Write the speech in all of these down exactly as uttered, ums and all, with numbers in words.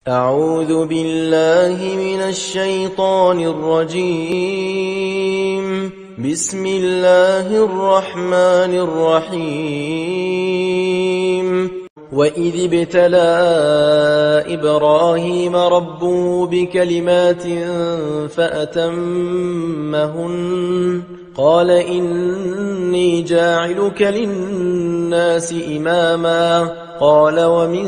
أعوذ بالله من الشيطان الرجيم. بسم الله الرحمن الرحيم. وإذ ابتلى إبراهيم ربه بكلمات فأتمهن قال إني جاعلك للناس إماما قال ومن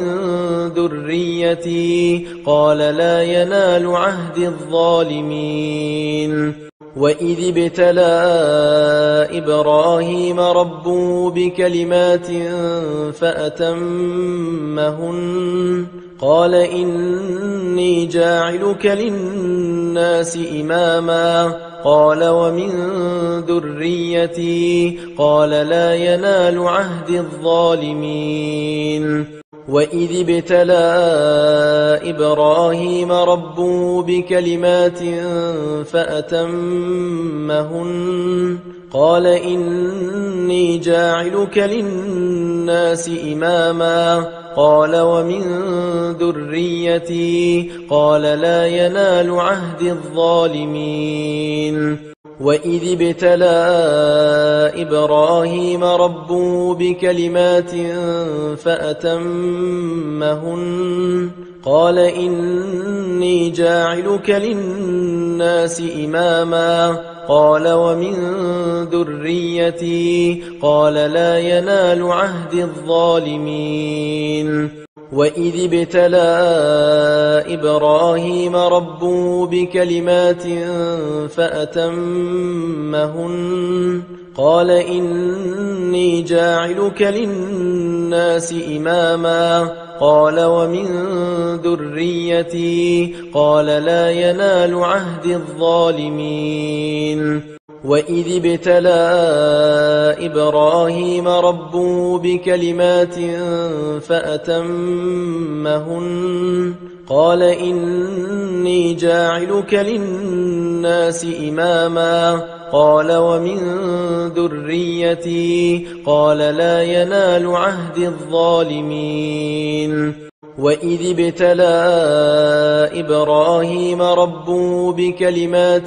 ذريتي قال لا ينال عهد الظالمين. وإذ ابتلى إبراهيم ربه بكلمات فأتمهن قال إني جاعلك للناس إماما قال ومن ذريتي قال لا ينال عهد الظالمين. وإذ ابتلى إبراهيم ربه بكلمات فأتمهن قال إني جاعلك للناس إماما قال ومن ذريتي قال لا ينال عهد الظالمين. وإذ ابتلى إبراهيم ربه بكلمات فأتمهن قال إني جاعلك للناس إماما قال ومن ذريتي قال لا ينال عهد الظالمين. وإذ ابتلى إبراهيم ربه بكلمات فأتمهن قال إني جاعلك للناس إماما قال ومن ذريتي قال لا ينال عهد الظالمين. وإذ ابتلى إبراهيم ربه بكلمات فأتمهن قال إني جاعلك للناس إماما قال ومن ذريتي قال لا ينال عهد الظالمين. وإذ ابتلى إبراهيم ربه بكلمات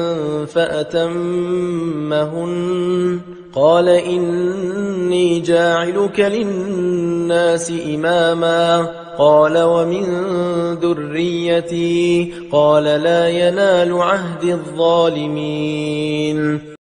فأتمهن قال إني جاعلك للناس إماما قال ومن ذريتي قال لا ينال عهد الظالمين.